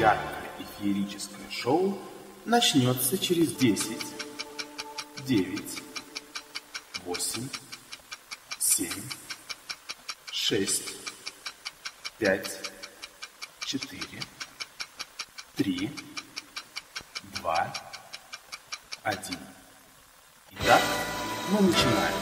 яркое и феерическое шоу начнется через 10, 9, 8, 7, 6, 5, 4, 3, 2, 1. Итак, мы начинаем.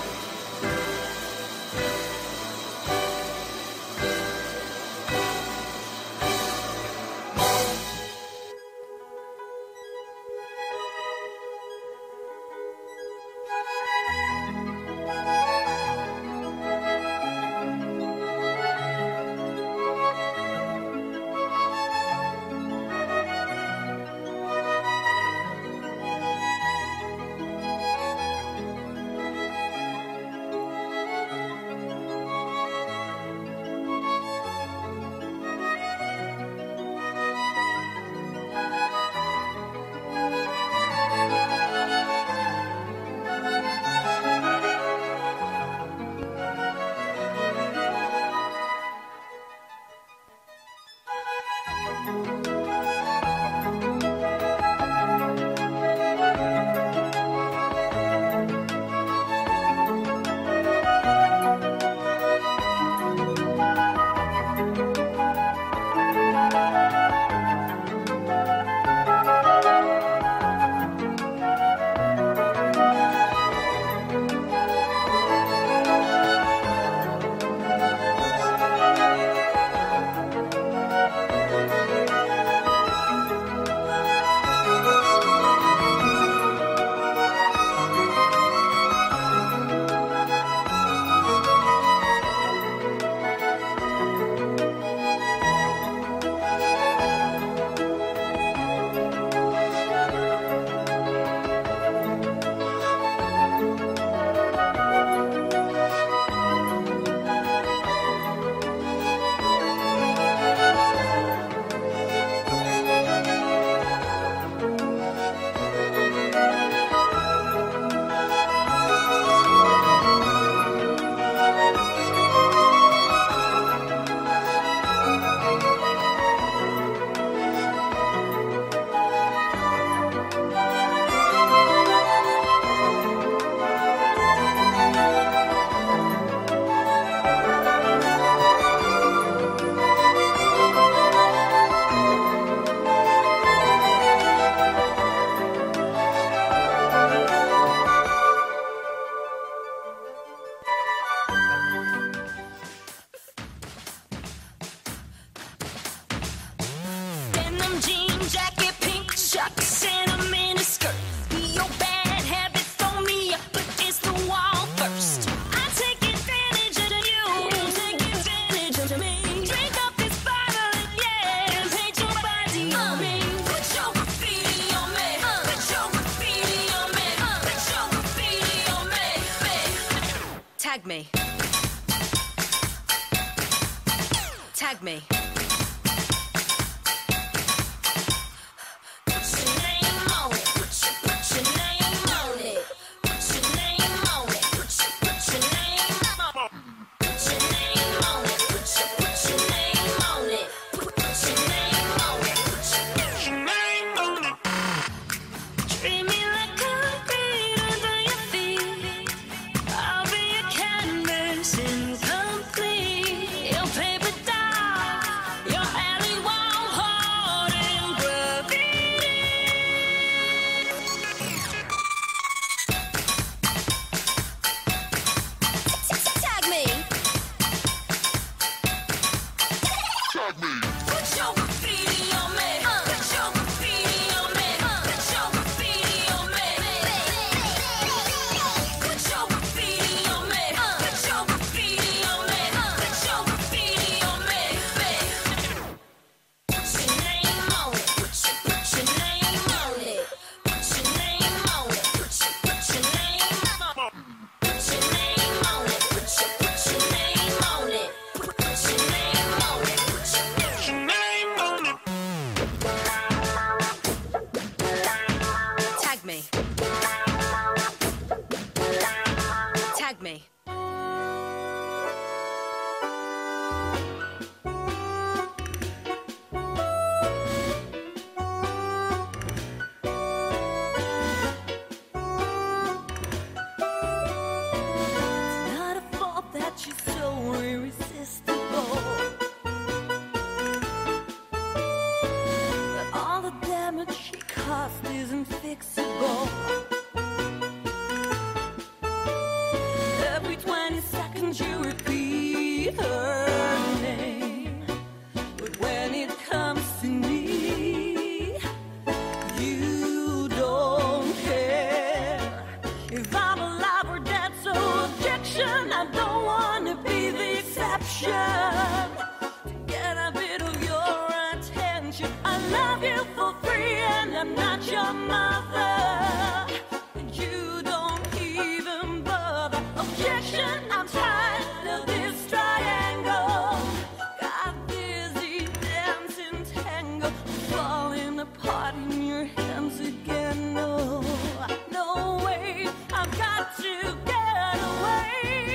Tag me. Tag me. Put your name on it. Put your name on it. Put your name on it. Put your name on it. Put your name on it. Put your name on it. Put your name on it. Put your name on it. Treat me like concrete under your feet. I'll be your canvas incomplete. Your paper doll. exception. To get a bit of your attention. I love you for free and I'm not your mother. You don't even bother. Objection, I'm tired of this triangle. Got dizzy dancing tango, falling apart in your hands again. No, no way, I've got to get away.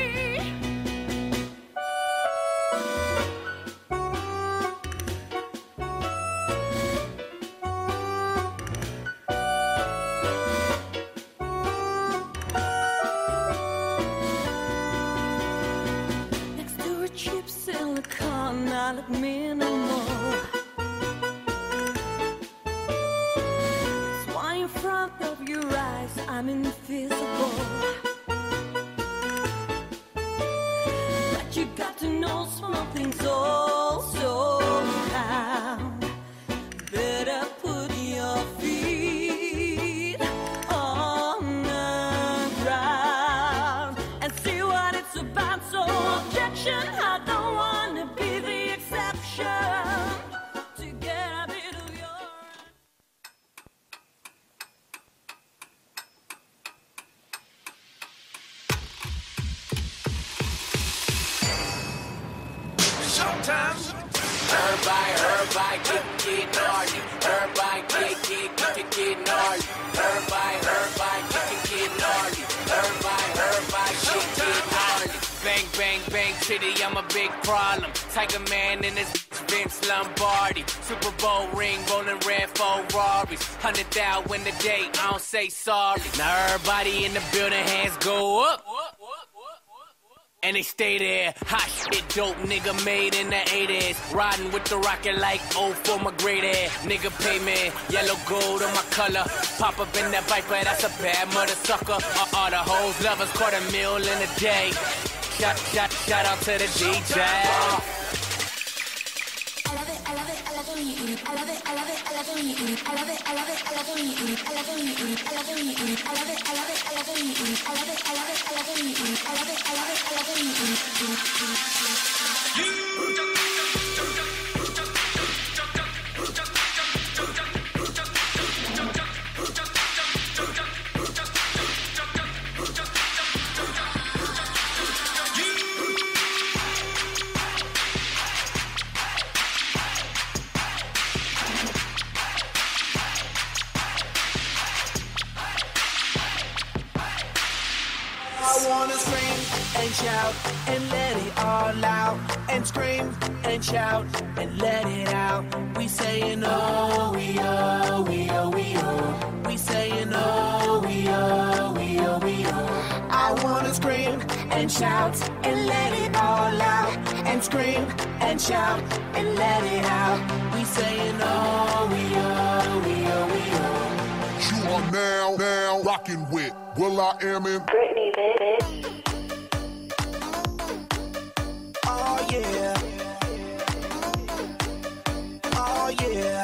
Next to a cheap silicone, I look minimal. That's why in front of your eyes I'm invisible. But you got to know small things also count. Better put your feet on the ground and see what it's about. So objection, I don't want to be the exception. To get a bit of your Sometimes everybody get gnarly. Everybody get gnarly. Everybody get gnarly. Everybody shit get gnarly. Bang, bang, bang, chitty, I'm a big problem. Tiger Man in this Vince Lombardi. Super Bowl ring, rolling red Ferraris. 100,000 win the day, I don't say sorry. Now everybody in the building, hands go up. And they stay there. Hot shit, dope nigga made in the 80s. Riding with the rocket like old for my great air. Nigga pay me, yellow gold on my color. Pop up in that Viper, that's a bad mother sucker. All the hoes lovers, $250,000 in a day. Shout out to the DJ. I love it, I love it, I love it when you eat it. I love it, I love it, I love it when you eat it. I love it, I love it, I love it when you eat it. I love it when you eat it. I love it when you eat it. I love it, I love it, I love it when you eat it. I love it, I love it, I love it when you eat it. I love it, I love it, I love it when you eat it. I wanna scream and shout and let it all out. And scream and shout and let it out. We saying oh, we oh, we oh, we oh. We saying oh, we oh, we oh, we oh. I wanna scream and shout and let it all out. And scream and shout and let it out. We saying oh, we oh, we oh, we oh. You are now rocking with will.i.am in Britney, baby. Oh yeah. Oh yeah.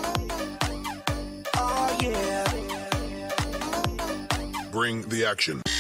Oh yeah. Bring the action.